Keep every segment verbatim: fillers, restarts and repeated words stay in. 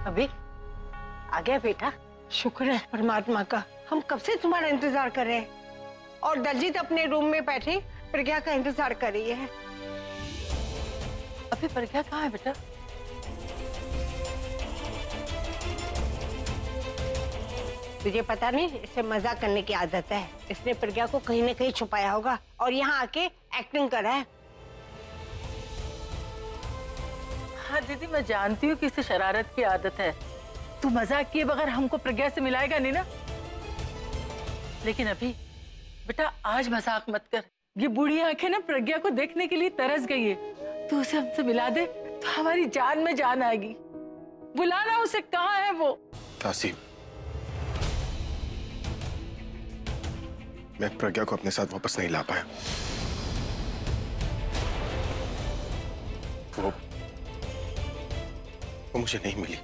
अभी आ गया बेटा? शुक्र है परमात्मा का, हम कब से तुम्हारा इंतजार कर रहे हैं। और दलजीत अपने रूम में बैठी प्रज्ञा का इंतजार कर रही है। अभी प्रज्ञा कहाँ है बेटा? तुझे पता नहीं, इसे मजाक करने की आदत है। इसने प्रज्ञा को कहीं ना कहीं छुपाया होगा और यहाँ आके एक्टिंग कर रहा है। हाँ दीदी, मैं जानती हूँ कि इसे शरारत की आदत है। तू मजाक किए बगैर हमको प्रज्ञा से मिलाएगा नहीं ना? लेकिन अभी बेटा आज मजाक मत कर। ये बूढ़ी आंखें ना प्रज्ञा को देखने के लिए तरस गई है। तू उसे हमसे मिला दे तो हमारी जान में जान आएगी। बुलाना उसे, कहाँ है वो? तासी, मैं प्रज्ञा को अपने साथ वापस नहीं ला पाया। वो वो मुझे नहीं मिली।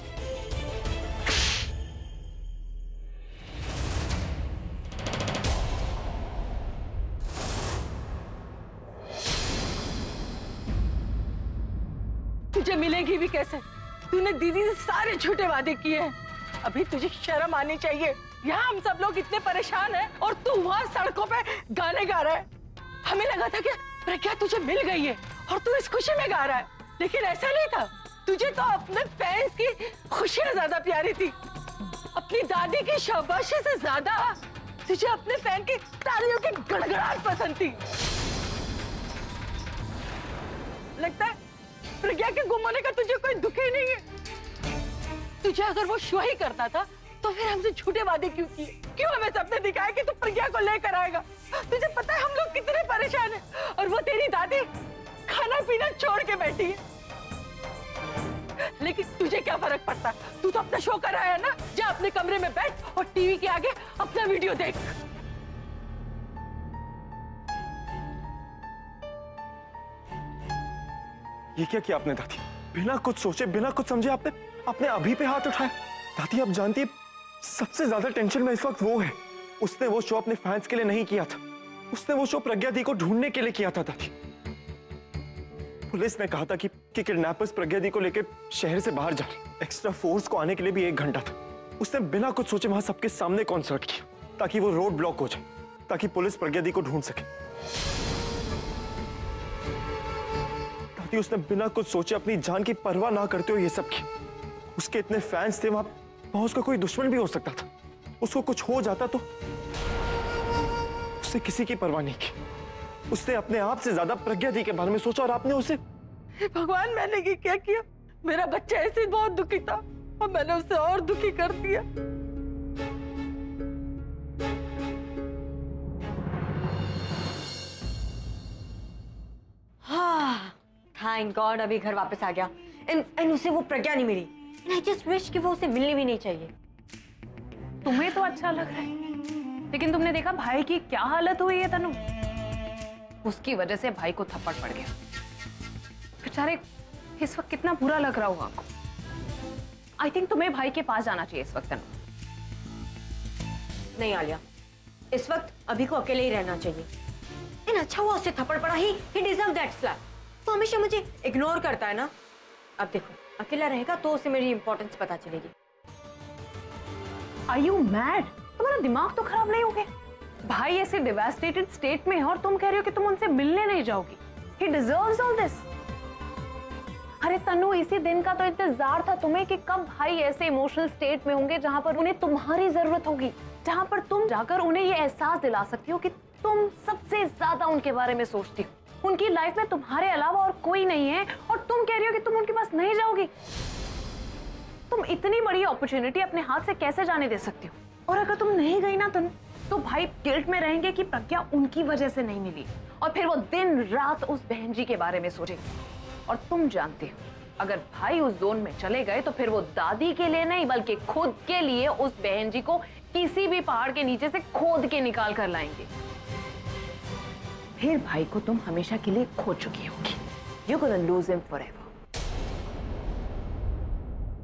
तुझे मिलेगी भी कैसे? तूने दीदी से सारे झूठे वादे किए हैं। अभी तुझे शर्म आनी चाहिए। यहाँ हम सब लोग इतने परेशान हैं और तू वहाँ सड़कों पे गाने गा रहा है। हमें लगा था कि प्रज्ञा तुझे मिल गई है और तू इस खुशी में गा रहा है, लेकिन ऐसा नहीं था। तुझे तो अपने फैंस की खुशियाँ ज्यादा प्यारी थी, अपनी दादी की शाबाशी से ज्यादा तुझे अपने फैन की तालियों की गड़गड़ाहट पसंद थी। लगता है प्रज्ञा के गुम होने का तुझे कोई दुख ही नहीं है। तुझे अगर वो शो ही करता था तो फिर हमसे झूठे वादे क्यों किए? क्यों हमें सपने दिखाए कि तू प्रज्ञा को लेकर आएगा? तुझे पता है हम लोग कितने परेशान हैं और वो तेरी दादी खाना पीना छोड़ के बैठी है। लेकिन तुझे क्या फर्क पड़ता? तू तो अपना शो कर रहा है ना। जा अपने कमरे में बैठ और टीवी के आगे अपना वीडियो देख। ये क्या किया आपने दादी? बिना कुछ सोचे, बिना कुछ समझे आपने आपने अभी पे हाथ उठाया। दादी आप जानती है सबसे ज्यादा टेंशन में इस वक्त वो है। उसने वो शो अपने फैंस के लिए नहीं किया था, उसने वो शो प्रज्ञा दी को ढूंढने के लिए किया था। दादी पुलिस ने कहा था कि, कि किडनैपर्स प्रज्ञा दी को लेकर शहर से बाहर जा रहे। एक्स्ट्रा फोर्स को आने के लिए भी एक घंटा था। उसने बिना कुछ सोचे वहां सबके सामने कॉन्सर्ट किया ताकि वो रोड ब्लॉक हो जाए, ताकि पुलिस प्रज्ञा दी को ढूंढ सके। दादी उसने बिना कुछ सोचे अपनी जान की परवाह ना करते हुए ये सब किया। उसके इतने फैंस थे वहां, वहां उसका कोई दुश्मन भी हो सकता था। उसको कुछ हो जाता तो उसने किसी की परवाह नहीं की। उसने अपने आप से ज्यादा प्रज्ञा दी के बारे में सोचा और आपने उसे। भगवान, मैंने ये क्या किया? मेरा बच्चा ऐसे बहुत दुखी था और मैंने उसे और दुखी कर दिया। हाँ, थैंक गॉड अभी घर वापस आ गया। एंड एंड उसे वो प्रज्ञा नहीं मिली। एंड आई जस्ट विश कि वो उसे मिलनी भी नहीं चाहिए। तुम्हें तो अच्छा लग रहा है, लेकिन तुमने देखा भाई की क्या हालत हुई है तनु? उसकी वजह से भाई को थप्पड़ पड़ गया। बेचारे इस वक्त कितना बुरा लग रहा होगा आपको। आई थिंक तुम्हें भाई के पास जाना चाहिए इस वक्त तनु। नहीं आलिया, इस वक्त अभी को अकेले ही रहना चाहिए। इन अच्छा हुआ उससे थप्पड़ पड़ा ही, he deserved that slap। तो हमेशा मुझे इग्नोर करता है ना। अब देखो अकेला रहेगा तो उसे मेरी इंपॉर्टेंस पता चलेगी। Are you mad? तुम्हारा दिमाग तो खराब नहीं हो गया? भाई ऐसे डिवास्टेटेड स्टेट में है और तुम कह रहे हो कि तुम उनसे मिलने नहीं जाओगी। He deserves all this। अरे तनु, इसी दिन का तो इंतजार था तुम्हें कि कब भाई ऐसे इमोशनल स्टेट में होंगे जहां पर उन्हें तुम्हारी जरूरत होगी, जहां पर तुम जाकर उन्हें ये एहसास दिला सकती हो कि तुम सबसे ज्यादा उनके बारे में सोचती हो। उनकी लाइफ में तुम्हारे अलावा और कोई नहीं है और तुम कह रही हो कि तुम उनके पास नहीं जाओगी। तुम इतनी बड़ी अपॉर्चुनिटी अपने हाथ से कैसे जाने दे सकती हो? और अगर तुम नहीं गई ना तनु, तो भाई गिल्ट में रहेंगे कि प्रज्ञा उनकी वजह से नहीं मिली और फिर वो दिन रात उस बहन जी के बारे में सोचेंगे। और तुम जानते हो अगर भाई उस जोन में चले गए तो फिर वो दादी के लिए नहीं बल्कि खुद के लिए उस बहन जी को किसी भी पहाड़ के नीचे से खोद के निकाल कर लाएंगे। फिर भाई को तुम हमेशा के लिए खो चुकी होगी। You're gonna lose him forever।